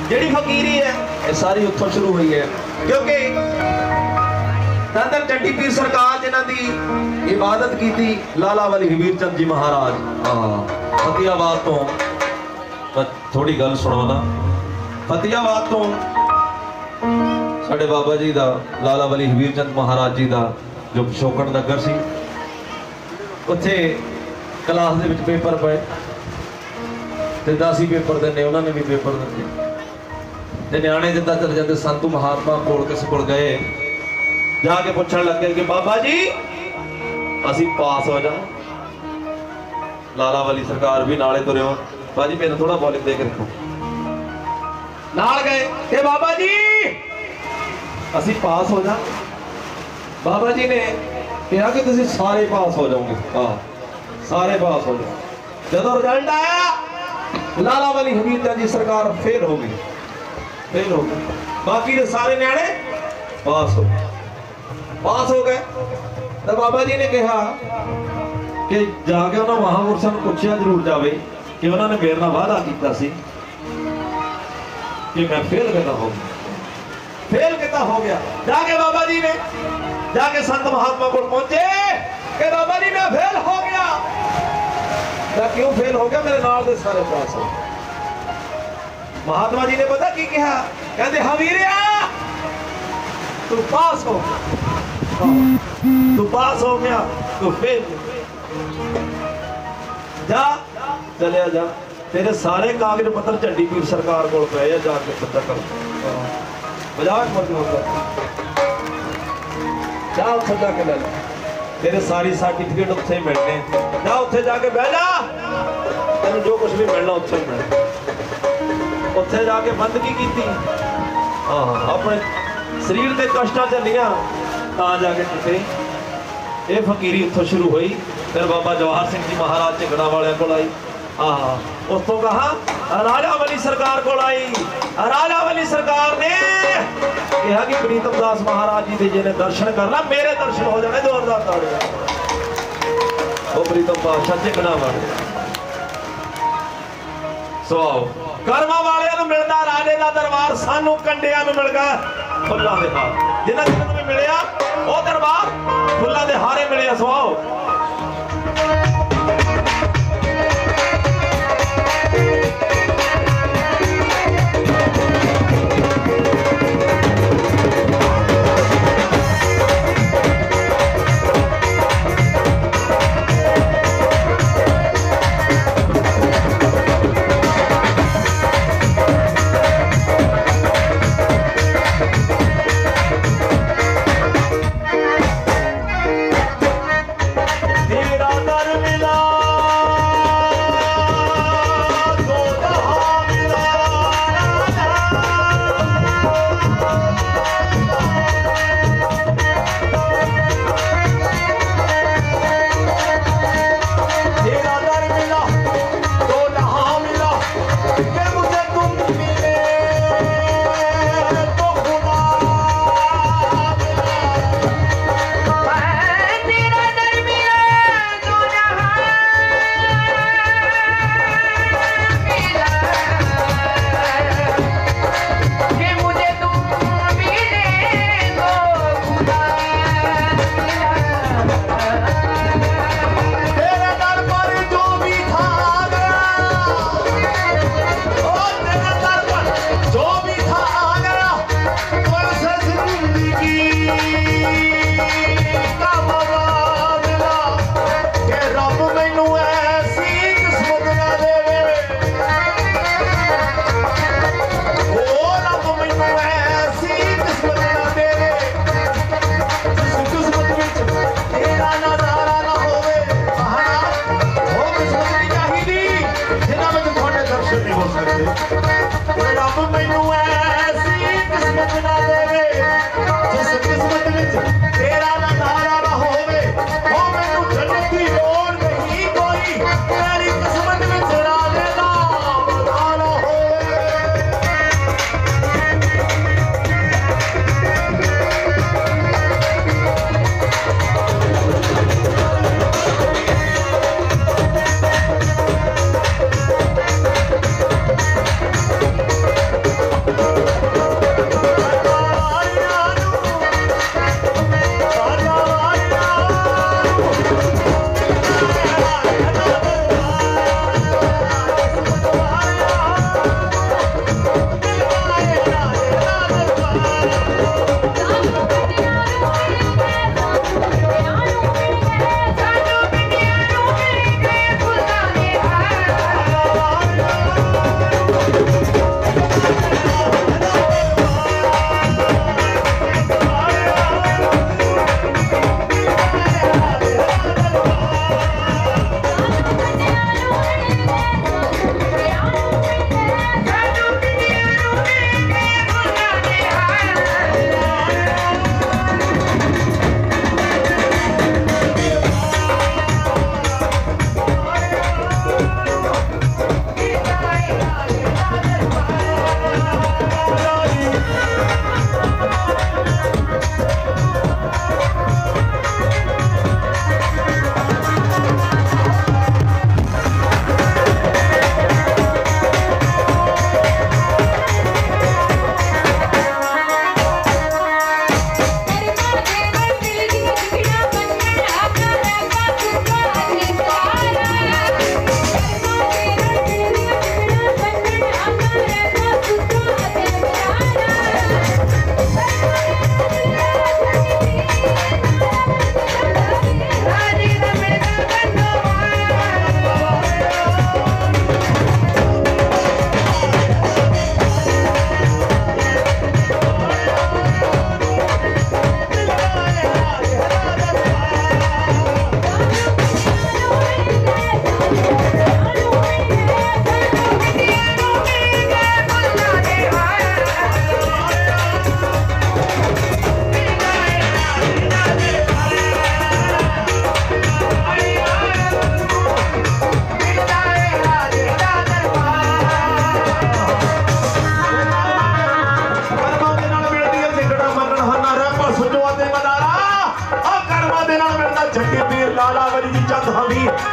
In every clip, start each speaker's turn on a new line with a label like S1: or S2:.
S1: जिहड़ी फकीरी है ये सारी उत्थों शुरू हुई है, क्योंकि धन चंडी पीर सरकार जिन्हां दी इबादत की थी लाला वली हबीर चंद जी महाराज। फतेहाबाद तो थोड़ी गल सुनाना। फतेहाबाद तो साडे बाबा जी दा लाला वली हबीर चंद महाराज जी दा जो पिछोकड़ नगर सी, उत्थे क्लास दे विच पेपर पे ते 10 ही पेपर देने, उन्होंने भी पेपर दिते ते न्याणे जिद्दां चले जाते संतू महात्मा कोल किस कोल गए, जाके पूछण लगे कि बाबा जी असी पास हो जाओ। लाला वली सरकार भी नाले तुरे हो, बाजी मेरे थोड़ा बॉलिंग देख रखो। नाल गए कि बाबा जी असी पास हो जाओ। बाबा जी ने कहा कि तुम सारे पास हो जाओगे। हाँ सारे पास हो जाओ। जब रिजल्ट आया लाला वली हबीर चंद जी सरकार फेल हो गई, फेल हो गए। बाकी के सारे न्याणे पास हो गए, पास हो गए। तो बाबा जी ने कहा कि जाके उन्होंने महापुरुषों को पूछा जरूर जाए कि उन्होंने मेरे नाल वादा किया सी कि मैं फेल कितना हो गया, फेल कितना हो गया। जाके बाबा जी ने जाके संत महात्मा को पहुंचे कि बाबा जी मैं फेल हो गया। मैं क्यों फेल हो गया? मेरे नाल दे सारे पास हो। महात्मा जी ने पता की कहा? कहते हवीरिया तू पास हो, तू पास हो गया, तू फेल जा, चलिया जा। तेरे सारे कागज पत्र चंडी पीर सरकार को पे जाके पता कर मजाक मत होता, जा उत्थे जाके ले ला। तेरे सारी सर्टिफिकेट उत्थे ही मिलने, जा उत्थे जाके बह जा, तेन जो कुछ भी मिलना उत्थे ही मिलना। उत्थे जाके बंद की कीती? हाँ अपने शरीर के कष्टां चलिया तां जाके किते ये फकीरी उत्थों शुरू हुई। फिर बाबा जवाहर सिंह जी महाराज झगड़ा वाले को आई। हाँ उस तो कहा राजा वली सरकार को आई। राजा वली सरकार ने कहा कि प्रीतम दास महाराज जी के जिन्हें दर्शन करना मेरे दर्शन हो जाने, जोरदार ताड़ियां। वो प्रीतम बादशाह झगड़ा वाले सुआओ कर्मा वाले मिलता राजे का दरबार, सानू कंडिया मिल गया फुल्लां दे हार। जिन्हां जिन्हां नूं मिलिया वो दरबार फुल्लां दे हारे मिले। सुआओ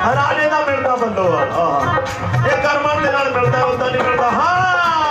S1: राजे का मिलता बल्लोवाल ये कर्मन के नाल मिलता उदा नहीं मिलता। हाँ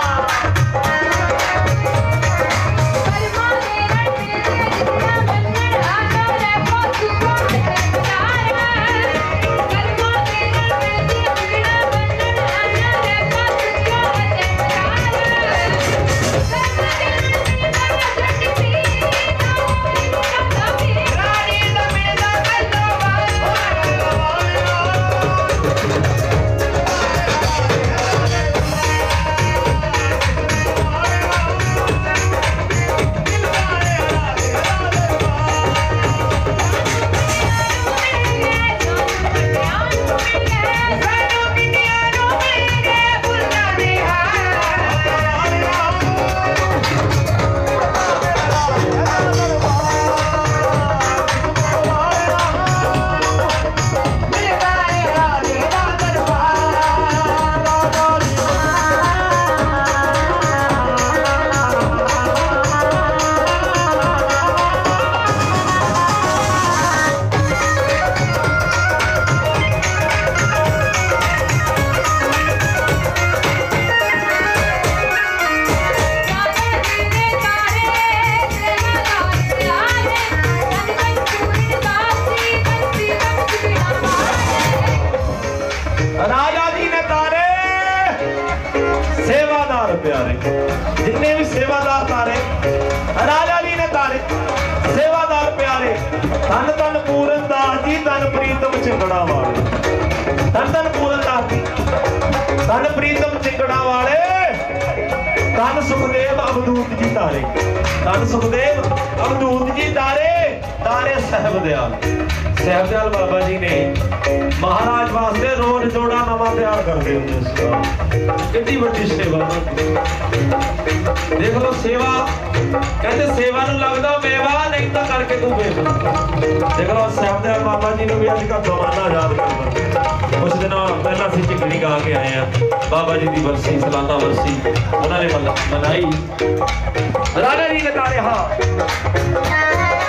S1: प्यारे जितने भी सेवादार तारे राजा जी ने तारे सेवादार प्यारे धन धन पूरन दास जी धन प्रीतम चिंगड़ा वाले धन धन पूरन दास जी धन प्रीतम चिंगड़ा वाले धन सुखदेव अवधूत जी तारे धन सुखदेव अवधूत जी तारे तारे साहबदयाल बाबा जी ने महाराज वास्ते रोज जोड़ा नवा तैयार करते होंगे। कितनी बड़ी सेवा देख लो सेवा कहते सेवा नूं लगदा मेवा नहीं तो करके तू बेवा। देख लो साहबदयाल बाबा जी ने भी अज का जमाना याद करदा। कुछ दिन पहला असीं झिगड़ी गा के आए हैं बाबा जी की बरसी सालाना बरसी उन्होंने मनाई राजा जी ने तारे। हाँ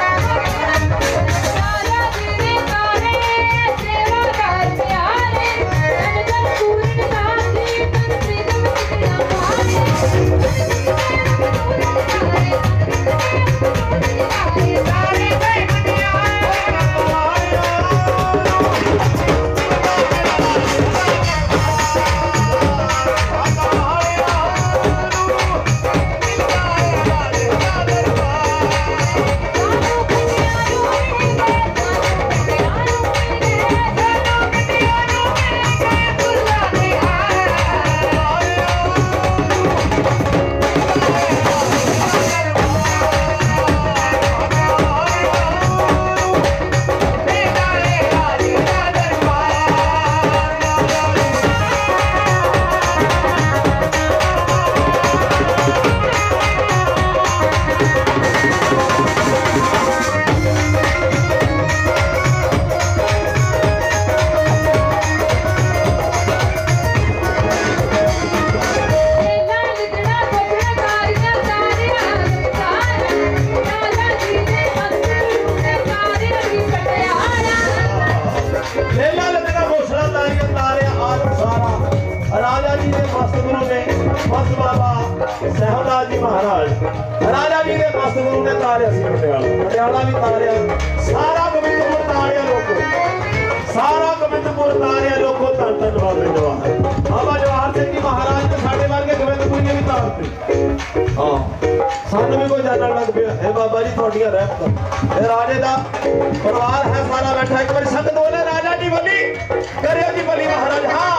S1: राजा जी के मस्त गुरु ने तारिया पटियाला भी तारिया सारा गोबिंदपुर तारिया लोगो सारा गोबिंदपुर तारिया लोगो धन धन बाबे जवाहर बाबा जवाहर सिंह जी महाराज ने साढ़े वर्गे गोबिंदपुर भी तारते। हाँ सानू भी कोई जानन लग पिया हे बाबा जी थोड़िया रहमत राजे का परिवार है सारा बैठा। एक बार संगत बोले राजा जी बली करियो जी बली महाराज। हाँ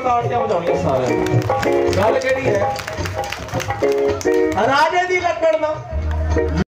S1: ताड़ियां बजाउणियां सारे। गल किहड़ी है राजे दी लकड़ दा